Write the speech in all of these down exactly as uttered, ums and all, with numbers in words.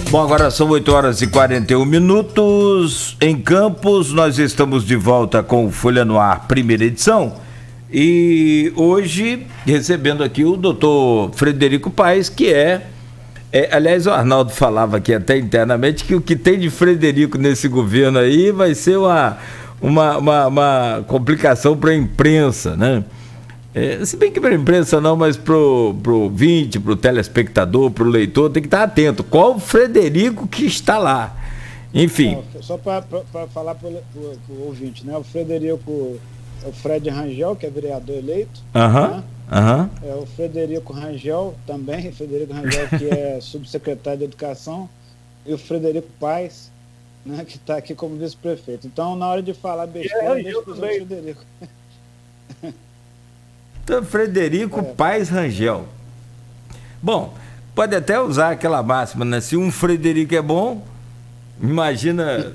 Bom, agora são oito horas e quarenta e um minutos. Em Campos, nós estamos de volta com o Folha no Ar, primeira edição. E hoje, recebendo aqui o doutor Frederico Paes, que é, é... Aliás, o Arnaldo falava aqui até internamente que o que tem de Frederico nesse governo aí vai ser uma, uma, uma, uma complicação para a imprensa, né? É, se bem que para a imprensa não, mas para o ouvinte, para o telespectador, para o leitor, tem que estar atento. Qual o Frederico que está lá? Enfim. Não, só para falar para o ouvinte, né? O Frederico é o Fred Rangel, que é vereador eleito. Aham. Né? Aham. É o Frederico Rangel também, Frederico Rangel, que é subsecretário de Educação, e o Frederico Paes, né, que está aqui como vice-prefeito. Então, na hora de falar besteira, deixa para o Frederico. Então, Frederico é. Paes Rangel. Bom, pode até usar aquela máxima, né? Se um Frederico é bom, imagina.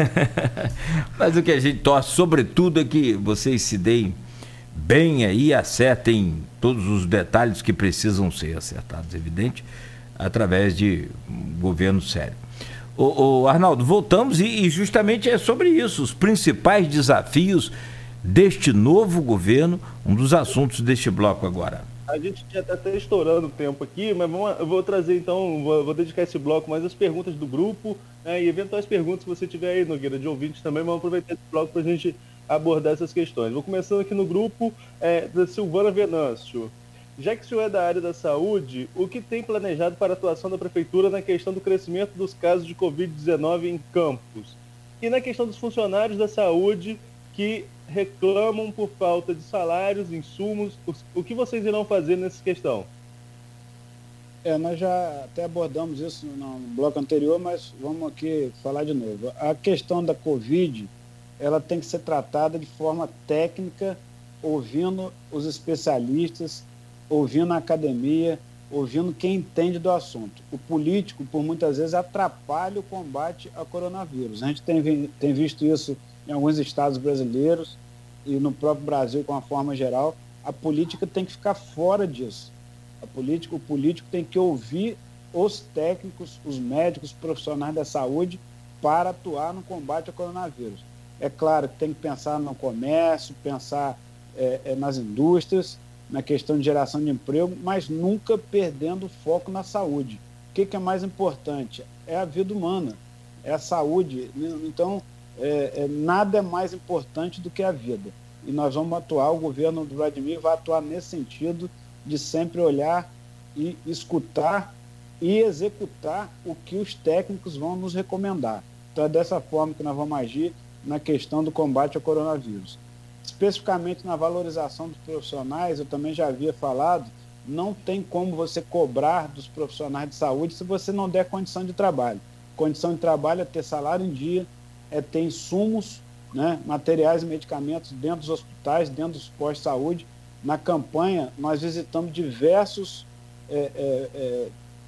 Mas o que a gente torce, sobretudo, é que vocês se deem bem aí, acertem todos os detalhes que precisam ser acertados, evidente, através de um governo sério. Ô, ô, Arnaldo, voltamos e, e justamente é sobre isso, os principais desafios deste novo governo, um dos assuntos deste bloco agora. A gente já está até estourando o tempo aqui, mas vamos, eu vou trazer então, vou, vou dedicar esse bloco mais às perguntas do grupo, né, e eventuais perguntas que você tiver aí, Nogueira, de ouvintes também, vamos aproveitar esse bloco para a gente abordar essas questões. Vou começando aqui no grupo é, da Silvana Venâncio. Já que o senhor é da área da saúde, o que tem planejado para a atuação da Prefeitura na questão do crescimento dos casos de covid dezenove em Campos? E na questão dos funcionários da saúde que reclamam por falta de salários, insumos, o que vocês irão fazer nessa questão? É, nós já até abordamos isso no bloco anterior, mas vamos aqui falar de novo. A questão da Covid, ela tem que ser tratada de forma técnica, ouvindo os especialistas, ouvindo a academia, ouvindo quem entende do assunto. O político, por muitas vezes, atrapalha o combate ao coronavírus. A gente tem, tem visto isso em alguns estados brasileiros e no próprio Brasil, com a forma geral. A política tem que ficar fora disso. A política, o político tem que ouvir os técnicos, os médicos, os profissionais da saúde para atuar no combate ao coronavírus. É claro que tem que pensar no comércio, pensar é, é, nas indústrias, na questão de geração de emprego, mas nunca perdendo o foco na saúde. O que, que é mais importante? É a vida humana, é a saúde. Então, É, é, nada é mais importante do que a vida. E nós vamos atuar, o governo do Vladimir vai atuar nesse sentido de sempre olhar e escutar e executar o que os técnicos vão nos recomendar. Então é dessa forma que nós vamos agir na questão do combate ao coronavírus. Especificamente na valorização dos profissionais, eu também já havia falado, não tem como você cobrar dos profissionais de saúde se você não der condição de trabalho. Condição de trabalho é ter salário em dia, é ter insumos, né, materiais e medicamentos dentro dos hospitais, dentro dos postos de saúde. Na campanha, nós visitamos diversos, é, é, é,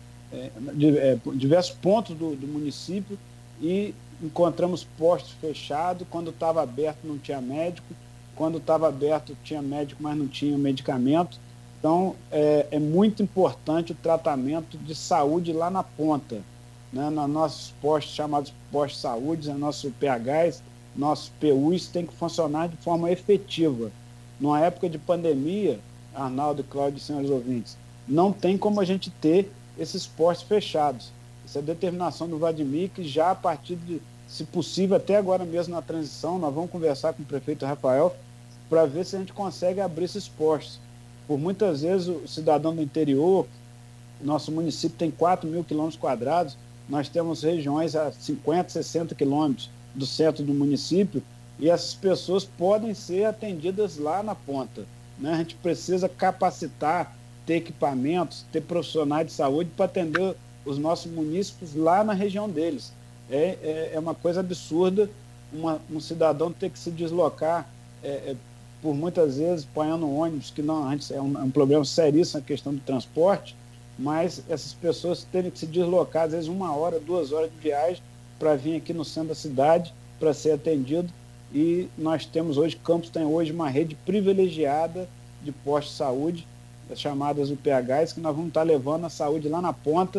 é, diversos pontos do, do município e encontramos postos fechados. Quando estava aberto não tinha médico, quando estava aberto tinha médico, mas não tinha medicamento. Então, é, é muito importante o tratamento de saúde lá na ponta, né, nos nossos postos chamados postos de saúde, nos nossos P Hs, nossos P Us têm que funcionar de forma efetiva. Numa época de pandemia, Arnaldo, Cláudio e senhores ouvintes, não tem como a gente ter esses postos fechados. Essa é a determinação do Vladimir, que já a partir de, se possível, até agora mesmo na transição, nós vamos conversar com o prefeito Rafael para ver se a gente consegue abrir esses postos. Por muitas vezes o cidadão do interior, nosso município tem quatro mil quilômetros quadrados, nós temos regiões a cinquenta, sessenta quilômetros do centro do município e essas pessoas podem ser atendidas lá na ponta, né? A gente precisa capacitar, ter equipamentos, ter profissionais de saúde para atender os nossos munícipes lá na região deles. É, é, é uma coisa absurda uma, um cidadão ter que se deslocar é, é, por muitas vezes apanhando um ônibus, que não, antes é um, é um problema seríssimo a questão do transporte, mas essas pessoas terem que se deslocar, às vezes uma hora, duas horas de viagem para vir aqui no centro da cidade para ser atendido. E nós temos hoje, Campos tem hoje uma rede privilegiada de postos de saúde, as chamadas U P Hs, que nós vamos estar levando a saúde lá na ponta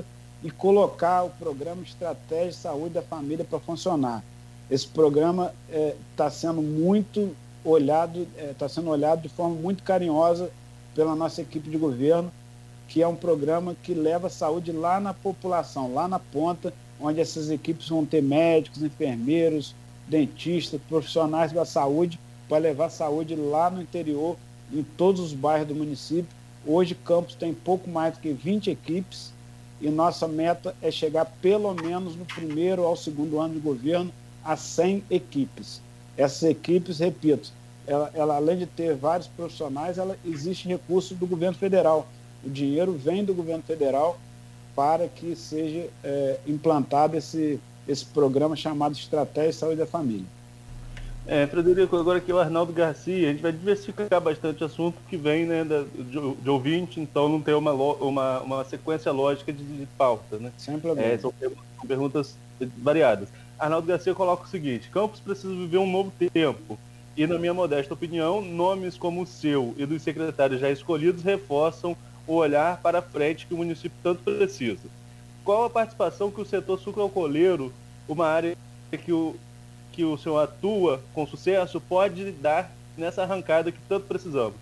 e colocar o programa Estratégia de Saúde da Família para funcionar. Esse programa está é, sendo muito olhado, está é, sendo olhado de forma muito carinhosa pela nossa equipe de governo, que é um programa que leva a saúde lá na população, lá na ponta, onde essas equipes vão ter médicos, enfermeiros, dentistas, profissionais da saúde, para levar a saúde lá no interior, em todos os bairros do município. Hoje, Campos tem pouco mais do que vinte equipes e nossa meta é chegar pelo menos no primeiro ao segundo ano de governo a cem equipes. Essas equipes, repito, ela, ela além de ter vários profissionais, ela existe recurso do governo federal. O dinheiro vem do governo federal para que seja é, implantado esse, esse programa chamado Estratégia de Saúde da Família. É, Frederico, agora aqui é o Arnaldo Garcia, a gente vai diversificar bastante o assunto que vem, né, da, de, de ouvinte, então não tem uma, uma, uma sequência lógica de, de pauta, né? Sem problema. É, são perguntas variadas. Arnaldo Garcia coloca o seguinte: Campos precisa viver um novo tempo e, na minha modesta opinião, nomes como o seu e dos secretários já escolhidos reforçam o olhar para frente que o município tanto precisa. Qual a participação que o setor sucroalcooleiro, uma área que o, que o senhor atua com sucesso, pode dar nessa arrancada que tanto precisamos?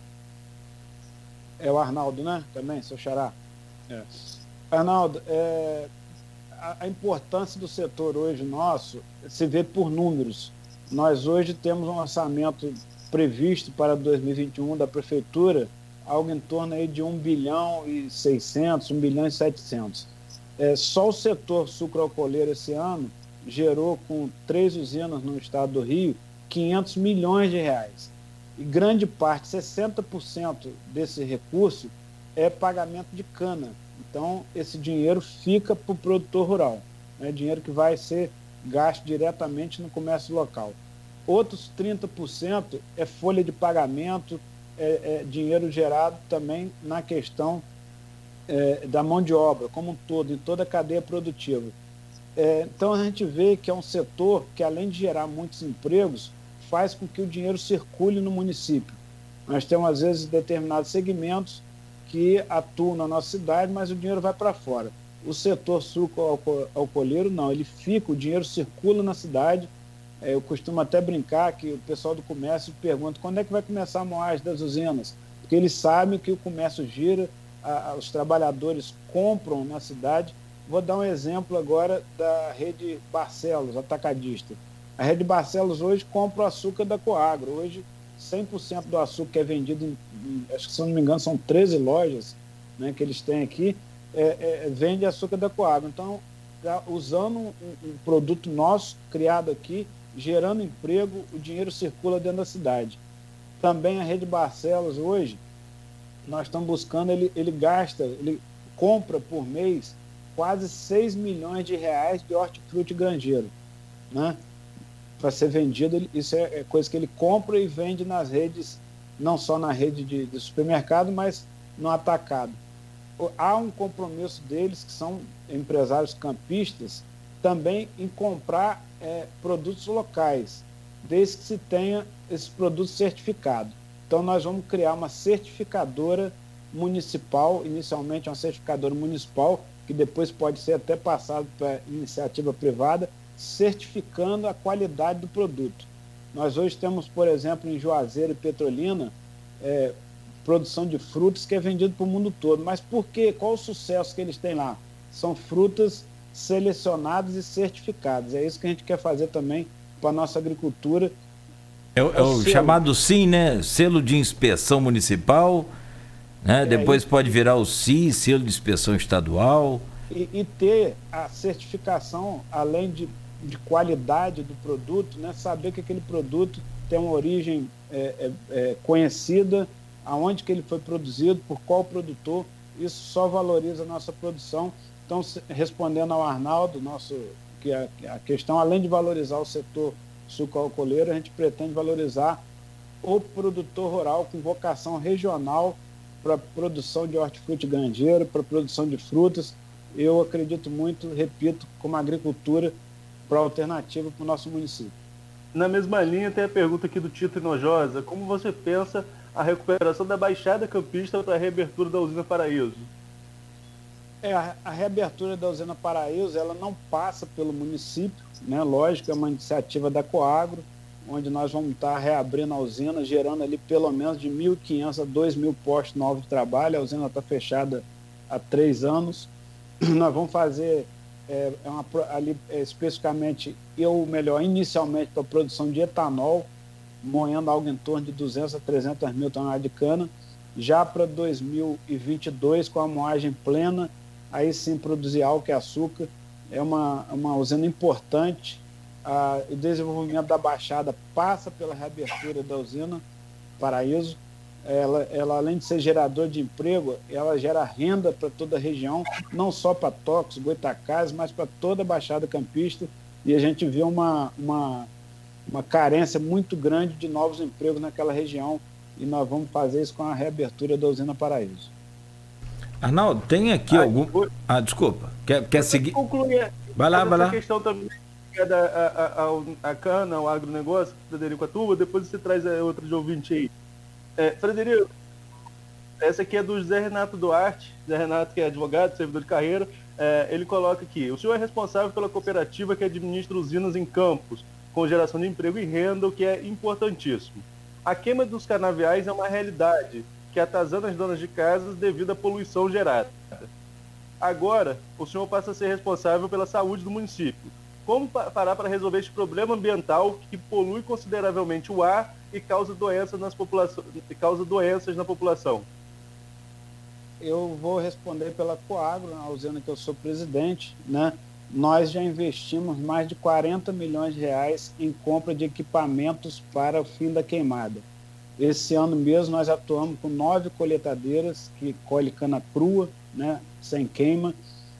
É o Arnaldo, né? Também, seu xará. É. Arnaldo, é, a, a importância do setor hoje nosso se vê por números. Nós hoje temos um orçamento previsto para dois mil e vinte e um da Prefeitura, algo em torno aí de um bilhão e seiscentos, um bilhão e setecentos. É, só o setor sucroalcooleiro esse ano gerou, com três usinas no estado do Rio, quinhentos milhões de reais. E grande parte, sessenta por cento desse recurso é pagamento de cana. Então, esse dinheiro fica para o produtor rural. É dinheiro que vai ser gasto diretamente no comércio local. Outros trinta por cento é folha de pagamento, É, é dinheiro gerado também na questão é, da mão de obra, como um todo, em toda a cadeia produtiva. É, então a gente vê que é um setor que, além de gerar muitos empregos, faz com que o dinheiro circule no município. Nós temos, às vezes, determinados segmentos que atuam na nossa cidade, mas o dinheiro vai para fora. O setor sucroalcooleiro, não, ele fica, o dinheiro circula na cidade. Eu costumo até brincar que o pessoal do comércio pergunta quando é que vai começar a moagem das usinas, porque eles sabem que o comércio gira, a, a, os trabalhadores compram na cidade. Vou dar um exemplo agora da rede Barcelos, atacadista. A rede Barcelos hoje compra o açúcar da Coagro. Hoje, cem por cento do açúcar que é vendido, em, em, acho que se não me engano são treze lojas, né, que eles têm aqui, é, é, vende açúcar da Coagro. Então, usando um, um produto nosso, criado aqui, gerando emprego, o dinheiro circula dentro da cidade. Também a rede Barcelos hoje, nós estamos buscando, ele, ele gasta, ele compra por mês quase seis milhões de reais de hortifruti granjeiro, né? Para ser vendido, isso é, é coisa que ele compra e vende nas redes, não só na rede de, de supermercado, mas no atacado. Há um compromisso deles, que são empresários campistas, também em comprar é, produtos locais, desde que se tenha esses produtos certificados. Então nós vamos criar uma certificadora municipal, inicialmente uma certificadora municipal, que depois pode ser até passado para iniciativa privada, certificando a qualidade do produto. Nós hoje temos, por exemplo, em Juazeiro e Petrolina, é, produção de frutas que é vendido para o mundo todo. Mas por quê? Qual o sucesso que eles têm lá? São frutas selecionadas e certificadas. É isso que a gente quer fazer também para a nossa agricultura. É o, é o chamado S I M, né? Selo de Inspeção Municipal, né? É, depois e, pode virar o S I, Selo de Inspeção Estadual. E, e ter a certificação, além de, de qualidade do produto, né? Saber que aquele produto tem uma origem é, é, é, conhecida, aonde que ele foi produzido, por qual produtor. Isso só valoriza a nossa produção. Então, respondendo ao Arnaldo, nosso, que a, a questão, além de valorizar o setor sucroalcooleiro, a gente pretende valorizar o produtor rural com vocação regional para produção de hortifruti granjeiro, para produção de frutas. Eu acredito muito, repito, como agricultura para alternativa para o nosso município. Na mesma linha tem a pergunta aqui do Tito Inojosa: como você pensa a recuperação da Baixada Campista para a reabertura da usina Paraíso? É, a, a reabertura da usina Paraíso, ela não passa pelo município, né? Lógico, é uma iniciativa da Coagro, onde nós vamos estar reabrindo a usina, gerando ali pelo menos de mil e quinhentos a dois mil postos novos de trabalho. A usina está fechada há três anos. Nós vamos fazer é, é uma, ali é, especificamente, eu melhor, inicialmente para a produção de etanol, moendo algo em torno de duzentas a trezentas mil toneladas de cana. Já para dois mil e vinte e dois, com a moagem plena, aí sim produzir álcool e açúcar. É uma, uma usina importante. Ah, o desenvolvimento da Baixada passa pela reabertura da usina Paraíso. Ela, ela, além de ser gerador de emprego, ela gera renda para toda a região, não só para Tocos, Goitacazes, mas para toda a Baixada Campista. E a gente vê uma, uma, uma carência muito grande de novos empregos naquela região. E nós vamos fazer isso com a reabertura da usina Paraíso. Arnaldo, tem aqui ah, algum... Ah, desculpa. Quer, quer seguir? Concluir. Vai lá, vai lá. Questão também é da a, a, a cana, o agronegócio, Frederico Atuba, depois você traz a outra de ouvinte aí. É, Frederico, essa aqui é do Zé Renato Duarte, Zé Renato que é advogado, servidor de carreira, é, ele coloca aqui: o senhor é responsável pela cooperativa que administra usinas em Campos, com geração de emprego e renda, o que é importantíssimo. A queima dos canaviais é uma realidade que atazana as donas de casas devido à poluição gerada. Agora, o senhor passa a ser responsável pela saúde do município. Como parar para resolver este problema ambiental que polui consideravelmente o ar e causa doenças, nas população, e causa doenças na população? Eu vou responder pela Coagro, na usina que eu sou presidente, né? Nós já investimos mais de quarenta milhões de reais em compra de equipamentos para o fim da queimada. Esse ano mesmo nós atuamos com nove coletadeiras que colhem cana crua, né, sem queima.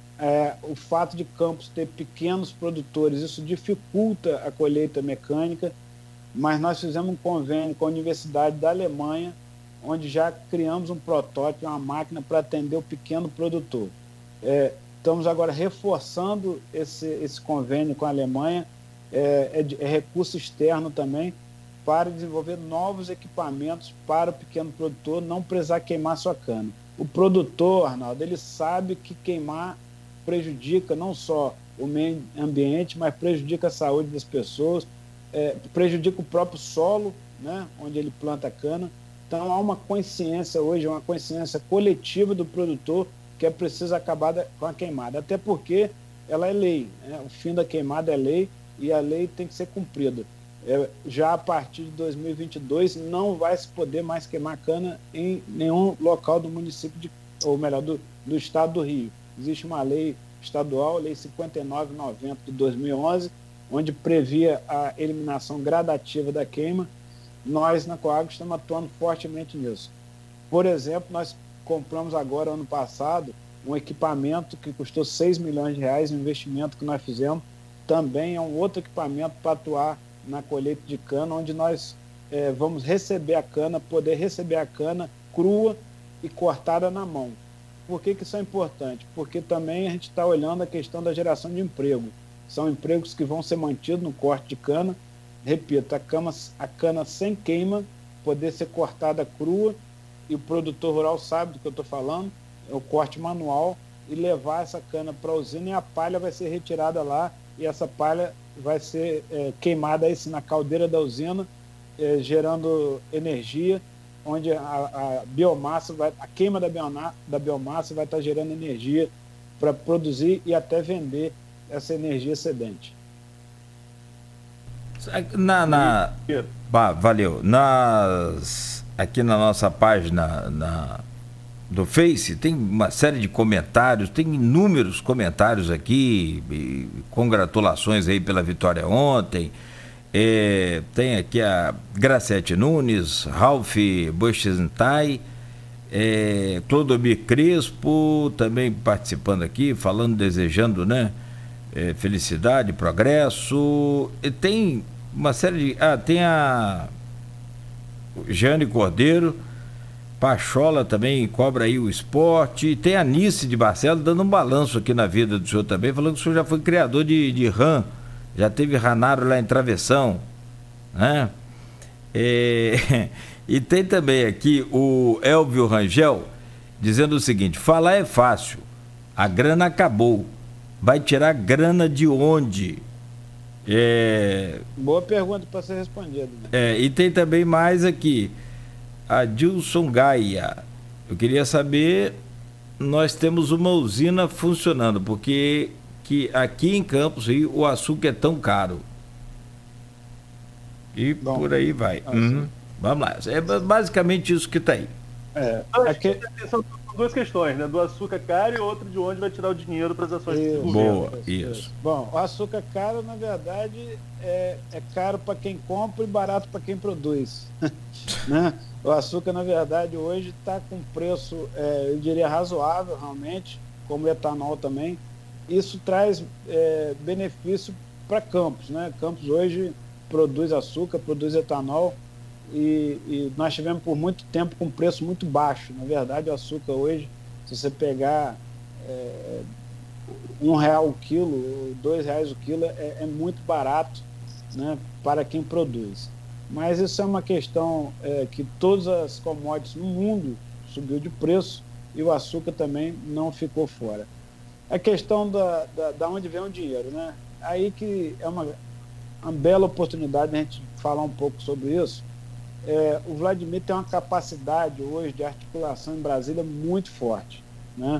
É, o fato de Campos ter pequenos produtores, isso dificulta a colheita mecânica, mas nós fizemos um convênio com a Universidade da Alemanha, onde já criamos um protótipo, uma máquina para atender o pequeno produtor. É, estamos agora reforçando esse, esse convênio com a Alemanha, é, é, de, é recurso externo também, para desenvolver novos equipamentos para o pequeno produtor não precisar queimar sua cana. O produtor, Arnaldo, ele sabe que queimar prejudica não só o meio ambiente, mas prejudica a saúde das pessoas, é, prejudica o próprio solo, né, onde ele planta a cana. Então há uma consciência hoje, uma consciência coletiva do produtor que é preciso acabar com a queimada, até porque ela é lei, né? O fim da queimada é lei e a lei tem que ser cumprida. É, já a partir de dois mil e vinte e dois não vai se poder mais queimar cana em nenhum local do município, de, ou melhor, do, do estado do Rio. Existe uma lei estadual, lei cinquenta e nove noventa de dois mil e onze, onde previa a eliminação gradativa da queima. Nós, na Coagro, estamos atuando fortemente nisso. Por exemplo, nós compramos agora, ano passado, um equipamento que custou seis milhões de reais, um investimento que nós fizemos. Também é um outro equipamento para atuar na colheita de cana, onde nós é, vamos receber a cana, poder receber a cana crua e cortada na mão. Por que que isso é importante? Porque também a gente está olhando a questão da geração de emprego. São empregos que vão ser mantidos no corte de cana. Repito, a, cama, a cana sem queima, poder ser cortada crua, e o produtor rural sabe do que eu estou falando, é o corte manual, e levar essa cana para a usina, e a palha vai ser retirada lá, e essa palha vai ser é, queimada aí, sim, na caldeira da usina, é, gerando energia, onde a, a biomassa, vai, a queima da biomassa, da biomassa vai estar gerando energia para produzir e até vender essa energia excedente. Na, na... Bah, valeu. Nas... Aqui na nossa página na... do Face tem uma série de comentários, tem inúmeros comentários aqui, e congratulações aí pela vitória ontem. É, tem aqui a Gracete Nunes, Ralph Boschentai, é, Clodomir Crespo também participando aqui, falando, desejando, né, é, felicidade, progresso. E tem uma série de... Ah, tem a Jane Cordeiro, Pachola também cobra aí o esporte. Tem a Nice de Barcelos dando um balanço aqui na vida do senhor também, falando que o senhor já foi criador de, de rã, já teve ranaro lá em Travessão, né? É, e tem também aqui o Elvio Rangel dizendo o seguinte: falar é fácil, A grana acabou. Vai tirar grana de onde? É... Boa pergunta para ser respondida. Né? É, e tem também mais aqui. A Dilson Gaia. Eu queria saber, nós temos uma usina funcionando, porque que aqui em Campos o açúcar é tão caro. E Bom, por aí vai. Uhum. Vamos lá. É basicamente isso que está aí. É, aqui... São duas questões, né? Do açúcar caro e outro de onde vai tirar o dinheiro para as ações isso, do governo. Boa, isso. isso. Bom, o açúcar caro, na verdade, é, é caro para quem compra e barato para quem produz. Né? O açúcar, na verdade, hoje está com preço, é, eu diria, razoável, realmente, como o etanol também. Isso traz é, benefício para Campos, né? Campos hoje produz açúcar, produz etanol, e, e nós tivemos por muito tempo com preço muito baixo. Na verdade, o açúcar hoje, se você pegar é, um real o quilo, dois reais o quilo, é, é muito barato, né, para quem produz. Mas isso é uma questão é, que todas as commodities no mundo subiu de preço e o açúcar também não ficou fora. A questão da, da, da onde vem o dinheiro, né? Aí que é uma, uma bela oportunidade de a gente falar um pouco sobre isso. É, o Vladimir tem uma capacidade hoje de articulação em Brasília muito forte, né?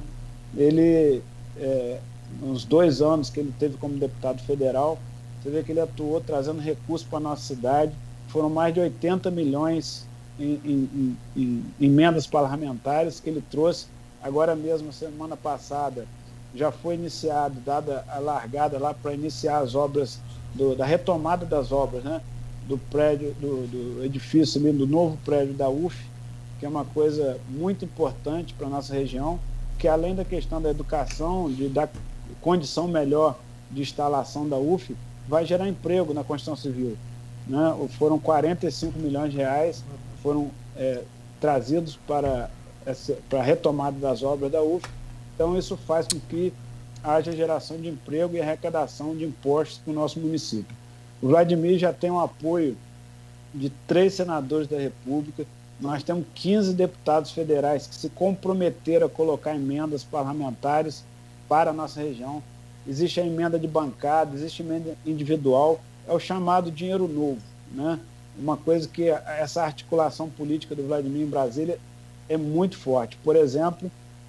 Ele, é, nos dois anos que ele teve como deputado federal, você vê que ele atuou trazendo recursos para a nossa cidade. Foram mais de oitenta milhões em, em, em, em emendas parlamentares que ele trouxe. Agora mesmo, semana passada, já foi iniciado, dada a largada lá para iniciar as obras, do, da retomada das obras, né? Do prédio, do, do edifício ali, do novo prédio da U F, que é uma coisa muito importante para a nossa região, que além da questão da educação, de dar condição melhor de instalação da U F, vai gerar emprego na construção civil. Né? Foram quarenta e cinco milhões de reais, foram é, trazidos para, essa, para a retomada das obras da U F. Então isso faz com que haja geração de emprego e arrecadação de impostos para o nosso município. O Vladimir já tem o apoio de três senadores da República. Nós temos quinze deputados federais que se comprometeram a colocar emendas parlamentares para a nossa região. Existe a emenda de bancada, existe a emenda individual, é o chamado dinheiro novo, né? Uma coisa que essa articulação política do Vladimir em Brasília é muito forte. Por exemplo,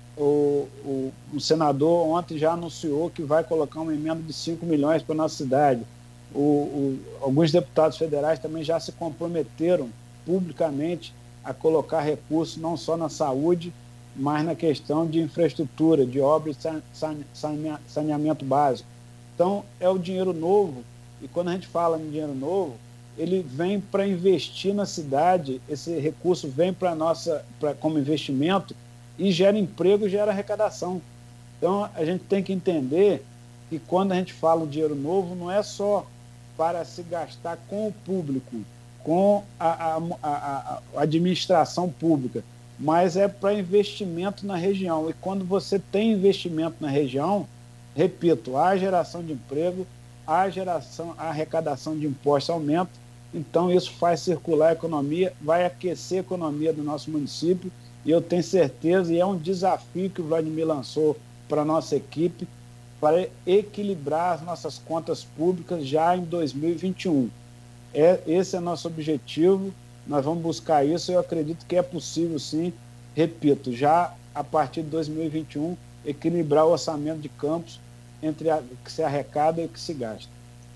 o, o, o senador ontem já anunciou que vai colocar uma emenda de cinco milhões para a nossa cidade. O, o, alguns deputados federais também já se comprometeram publicamente a colocar recursos não só na saúde, mas na questão de infraestrutura, de obras de saneamento básico. Então, é o dinheiro novo, e quando a gente fala em dinheiro novo, ele vem para investir na cidade, esse recurso vem para nossa, pra, como investimento, e gera emprego e gera arrecadação. Então, a gente tem que entender que quando a gente fala em dinheiro novo, não é só para se gastar com o público, com a, a, a, a administração pública, mas é para investimento na região. E quando você tem investimento na região, repito, há geração de emprego, há geração, a arrecadação de impostos aumenta, então isso faz circular a economia, vai aquecer a economia do nosso município, e eu tenho certeza, e é um desafio que o Vladimir lançou para a nossa equipe, para equilibrar as nossas contas públicas já em dois mil e vinte e um. É, esse é nosso objetivo, nós vamos buscar isso, eu acredito que é possível sim, repito, já a partir de dois mil e vinte e um, equilibrar o orçamento de Campos entre o que se arrecada e o que se gasta.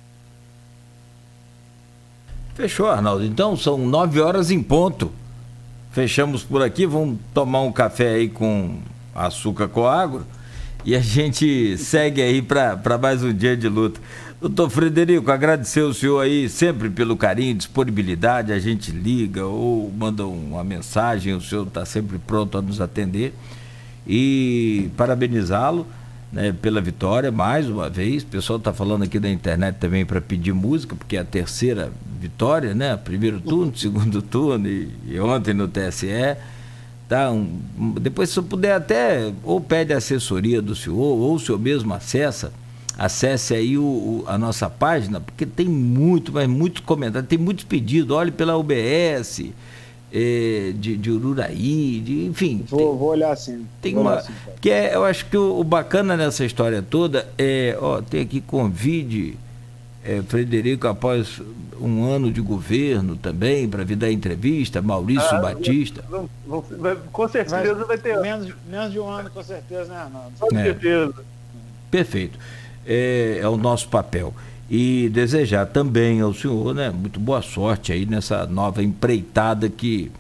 Fechou, Arnaldo. Então, são nove horas em ponto. Fechamos por aqui, vamos tomar um café aí com açúcar com água. E a gente segue aí para mais um dia de luta. Doutor Frederico, agradecer o senhor aí sempre pelo carinho, disponibilidade. A gente liga ou manda uma mensagem, o senhor está sempre pronto a nos atender. E parabenizá-lo, né, pela vitória, mais uma vez. O pessoal está falando aqui da internet também para pedir música, porque é a terceira vitória, né? Primeiro turno, segundo turno e, e ontem no T S E. Tá, um, depois, se eu puder, até ou pede a assessoria do senhor, ou o senhor mesmo acessa, acesse aí o, o, a nossa página, porque tem muito, mas muito comentário, tem muitos pedidos. Olhe pela U B S, é, de, de Ururaí, de, enfim. Vou, tem, vou olhar assim. Tem vou uma, olhar assim, que é, eu acho que o, o bacana nessa história toda é, ó, tem aqui convide é, Frederico após um ano de governo também, para vir dar entrevista, Maurício ah, Batista. Não, não, vai, com certeza vai, vai ter. Menos, menos de um ano, com certeza, né, Arnaldo? Com é. certeza. Perfeito. É, é o nosso papel. E desejar também ao senhor, né, muito boa sorte aí nessa nova empreitada que,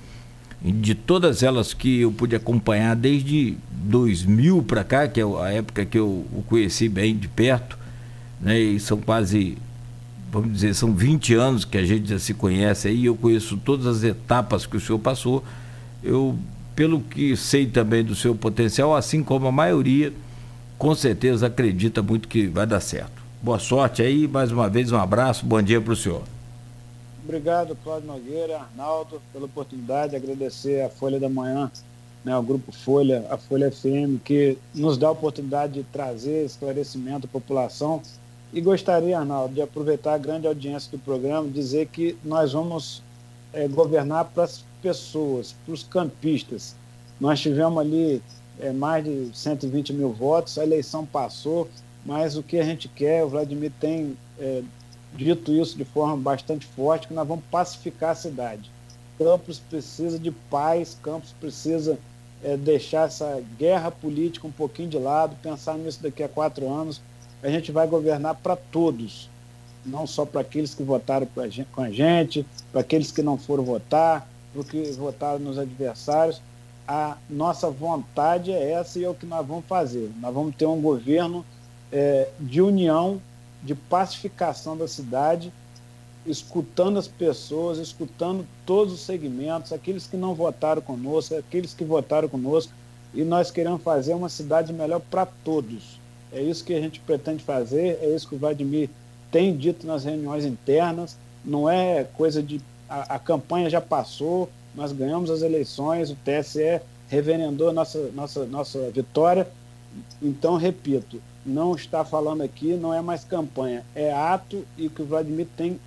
de todas elas que eu pude acompanhar desde dois mil para cá, que é a época que eu o conheci bem de perto, né, e são quase, vamos dizer, são vinte anos que a gente já se conhece aí, eu conheço todas as etapas que o senhor passou, eu, pelo que sei também do seu potencial, assim como a maioria, com certeza acredita muito que vai dar certo. Boa sorte aí, mais uma vez um abraço, bom dia para o senhor. Obrigado, Cláudio Nogueira, Arnaldo, pela oportunidade, agradecer a Folha da Manhã, né, o Grupo Folha, a Folha F M, que nos dá a oportunidade de trazer esclarecimento à população. E gostaria, Arnaldo, de aproveitar a grande audiência do programa, dizer que nós vamos é, governar para as pessoas, para os campistas. Nós tivemos ali é, mais de cento e vinte mil votos, a eleição passou, mas o que a gente quer, o Vladimir tem é, dito isso de forma bastante forte, que nós vamos pacificar a cidade. Campos precisa de paz, Campos precisa é, deixar essa guerra política um pouquinho de lado, pensar nisso daqui a quatro anos. A gente vai governar para todos, não só para aqueles que votaram com a gente, para aqueles que não foram votar, para os que votaram nos adversários. A nossa vontade é essa e é o que nós vamos fazer. Nós vamos ter um governo É, de união, de pacificação da cidade, escutando as pessoas, escutando todos os segmentos, aqueles que não votaram conosco, aqueles que votaram conosco, e nós queremos fazer uma cidade melhor para todos. É isso que a gente pretende fazer, é isso que o Vladimir tem dito nas reuniões internas, não é coisa de... A, a campanha já passou, nós ganhamos as eleições, o T S E reverendou nossa, nossa, nossa vitória. Então, repito, não está falando aqui, não é mais campanha, é ato, e que o Vladimir tem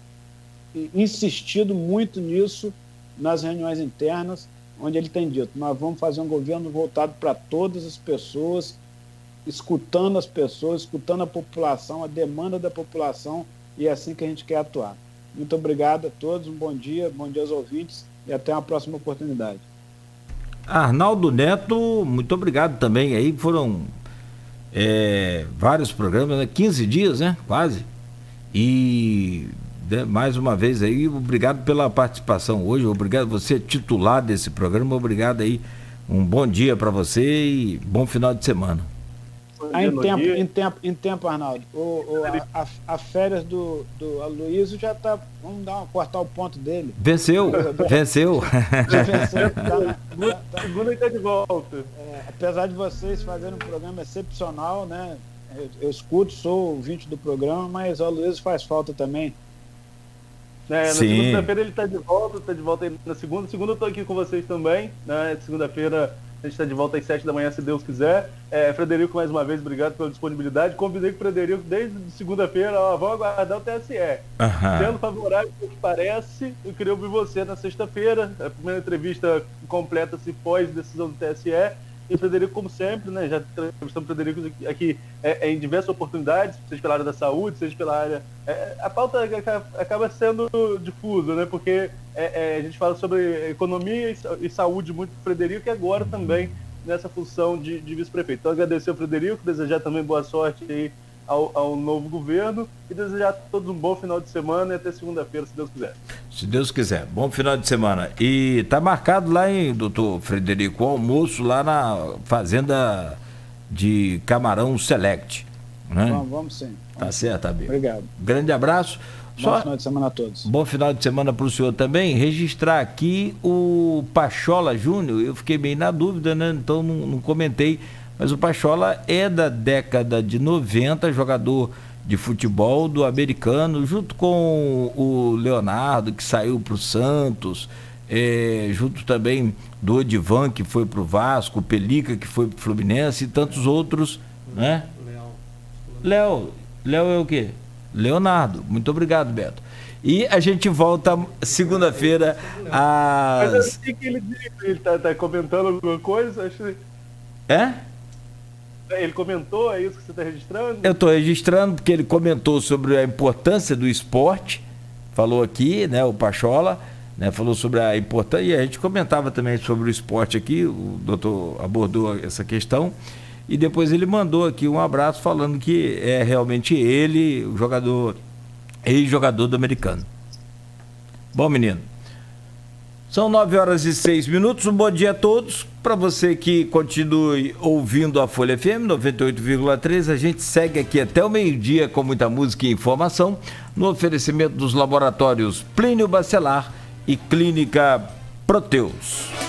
insistido muito nisso nas reuniões internas, onde ele tem dito, nós vamos fazer um governo voltado para todas as pessoas, escutando as pessoas, escutando a população, a demanda da população, e é assim que a gente quer atuar. Muito obrigado a todos, um bom dia, bom dia aos ouvintes, e até uma próxima oportunidade. Arnaldo Neto, muito obrigado também, aí foram é, vários programas, né? quinze dias, né? Quase, e né, mais uma vez aí, obrigado pela participação hoje, obrigado, você é titular desse programa, obrigado aí, um bom dia para você e bom final de semana. Ah, em, tempo, em, tempo, em tempo, Arnaldo, o, o, a, a, a férias do, do Aloysio já está, vamos dar uma, cortar o ponto dele. Venceu, venceu. venceu tá, tá, Segunda ele está de volta. É, apesar de vocês fazerem um programa excepcional, né? Eu, eu escuto, sou ouvinte do programa, mas o Aloysio faz falta também. É, na segunda-feira ele está de volta, está de volta aí na segunda. Segunda eu estou aqui com vocês também, né? Segunda-feira a gente está de volta às sete da manhã, se Deus quiser. É, Frederico, mais uma vez, obrigado pela disponibilidade. Combinei com o Frederico desde segunda-feira, ó, vamos aguardar o T S E. Uhum. Sendo favorável ao que parece, eu queria ouvir você na sexta-feira. A primeira entrevista completa-se pós-decisão do T S E. E o Frederico, como sempre, né, já entrevistamos o Frederico aqui é, é, em diversas oportunidades, seja pela área da saúde, seja pela área... É, a pauta acaba sendo difusa, né, porque é, é, a gente fala sobre economia e saúde muito com o Frederico, e agora também nessa função de, de vice-prefeito. Então, agradecer ao Frederico, desejar também boa sorte aí ao, ao novo governo e desejar a todos um bom final de semana e até segunda-feira, se Deus quiser. Se Deus quiser. Bom final de semana. E tá marcado lá, hein, doutor Frederico, o almoço lá na Fazenda de Camarão Select. Né? Vamos, vamos sim. Vamos tá sim. certo, amigo. Obrigado. Grande abraço. Bom Só... final de semana a todos. Bom final de semana para o senhor também. Registrar aqui o Pachola Júnior. Eu fiquei bem na dúvida, né? Então não, não comentei. Mas o Pachola é da década de noventa, jogador de futebol do americano, junto com o Leonardo, que saiu para o Santos, é, junto também do Odivan, que foi para o Vasco, o Pelica, que foi para o Fluminense, e tantos outros, né? Léo. Léo é o quê? Leonardo. Muito obrigado, Beto. E a gente volta segunda-feira às... Mas eu sei que ele, ele tá, tá comentando alguma coisa, acho que... É? Ele comentou, é isso que você está registrando? Eu estou registrando porque ele comentou sobre a importância do esporte, falou aqui, né, o Pachola, né, falou sobre a importância, e a gente comentava também sobre o esporte aqui, o doutor abordou essa questão, e depois ele mandou aqui um abraço falando que é realmente ele, o jogador, ex-jogador do Americano. Bom, menino. São nove horas e seis minutos, um bom dia a todos. Para você que continue ouvindo a Folha F M noventa e oito vírgula três, a gente segue aqui até o meio-dia com muita música e informação no oferecimento dos laboratórios Plínio Bacelar e Clínica Proteus.